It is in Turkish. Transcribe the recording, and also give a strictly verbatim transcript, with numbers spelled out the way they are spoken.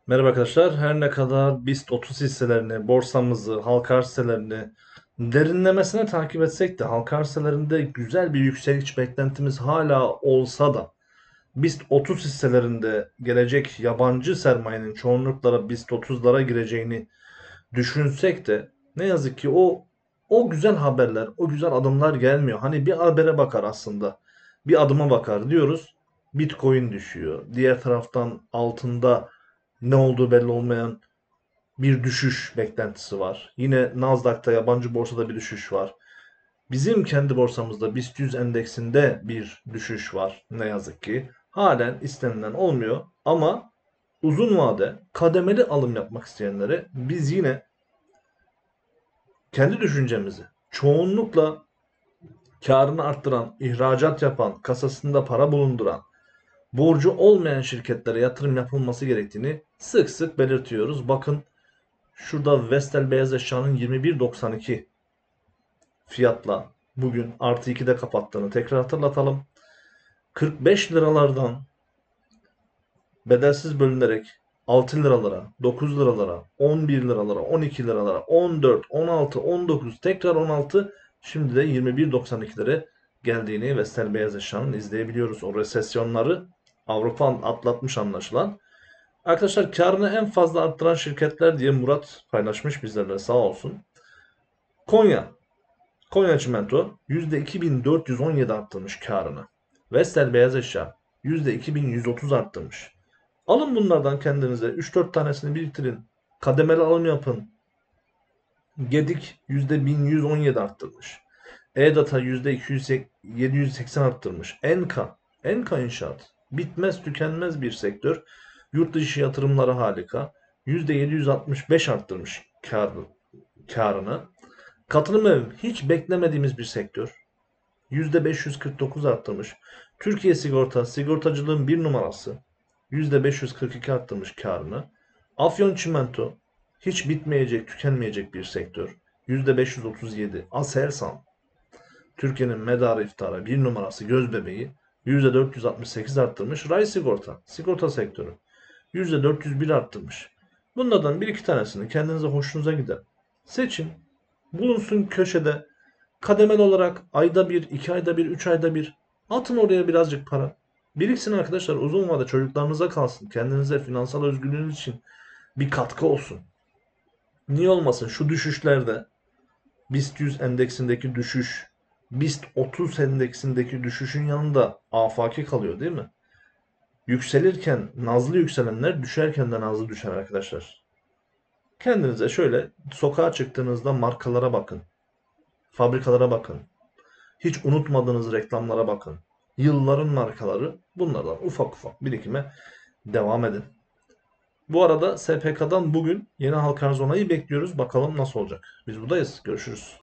Merhaba arkadaşlar. Her ne kadar BIST otuz hisselerini, borsamızı, halka arz hisselerini derinlemesine takip etsek de halka arz hisselerinde güzel bir yükseliş beklentimiz hala olsa da BIST otuz hisselerinde gelecek yabancı sermayenin çoğunlukla BIST otuzlara gireceğini düşünsek de ne yazık ki o o güzel haberler, o güzel adımlar gelmiyor. Hani bir habere bakar aslında. Bir adıma bakar diyoruz. Bitcoin düşüyor. Diğer taraftan altında ne olduğu belli olmayan bir düşüş beklentisi var. Yine Nasdaq'ta yabancı borsada bir düşüş var. Bizim kendi borsamızda BIST yüz endeksinde bir düşüş var ne yazık ki. Halen istenilen olmuyor ama uzun vade kademeli alım yapmak isteyenlere biz yine kendi düşüncemizi çoğunlukla karını arttıran, ihracat yapan, kasasında para bulunduran, borcu olmayan şirketlere yatırım yapılması gerektiğini sık sık belirtiyoruz. Bakın şurada Vestel Beyaz Eşya'nın yirmi bir doksan iki fiyatla bugün artı ikide kapattığını tekrar hatırlatalım. kırk beş liralardan bedelsiz bölünerek altı liralara, dokuz liralara, on bir liralara, on iki liralara, on dört, on altı, on dokuz, tekrar on altı, şimdi de yirmi bir doksan ikilere geldiğini Vestel Beyaz Eşya'nın izleyebiliyoruz. O resesyonları Avrupa atlatmış anlaşılan. Arkadaşlar karını en fazla arttıran şirketler diye Murat paylaşmış bizlerle sağ olsun. Konya. Konya Çimento yüzde iki bin dört yüz on yedi arttırmış karını. Vestel Beyaz Eşya yüzde iki bin yüz otuz arttırmış. Alın bunlardan kendinize üç dört tanesini biriktirin. Kademeli alım yapın. Gedik yüzde bin yüz on yedi arttırmış. E-Data yüzde yedi yüz seksen arttırmış. Enka. Enka İnşaat. Bitmez tükenmez bir sektör. Yurt dışı yatırımları harika. yüzde yedi yüz altmış beş arttırmış kar, karını. Katılım ev hiç beklemediğimiz bir sektör. yüzde beş yüz kırk dokuz arttırmış. Türkiye Sigorta, sigortacılığın bir numarası. yüzde beş yüz kırk iki arttırmış karını. Afyon Çimento, hiç bitmeyecek, tükenmeyecek bir sektör. yüzde beş yüz otuz yedi. Aselsan, Türkiye'nin medarı iftara bir numarası göz bebeği. yüzde dört yüz altmış sekiz arttırmış. Ray Sigorta, sigorta sektörü. yüzde dört yüz bir arttırmış. Bunlardan bir iki tanesini kendinize hoşunuza gider seçin. Bulunsun köşede. Kademeli olarak ayda bir, iki ayda bir, üç ayda bir atın oraya birazcık para. Biriksin arkadaşlar, uzun vade çocuklarınıza kalsın. Kendinize finansal özgürlüğünüz için bir katkı olsun. Niye olmasın şu düşüşlerde BIST yüz endeksindeki düşüş, BIST otuz endeksindeki düşüşün yanında afaki kalıyor değil mi? Yükselirken nazlı yükselenler düşerken de nazlı düşer arkadaşlar. Kendinize şöyle sokağa çıktığınızda markalara bakın. Fabrikalara bakın. Hiç unutmadığınız reklamlara bakın. Yılların markaları, bunlardan ufak ufak birikime devam edin. Bu arada S P K'dan bugün yeni halka arz onayı bekliyoruz. Bakalım nasıl olacak. Biz buradayız. Görüşürüz.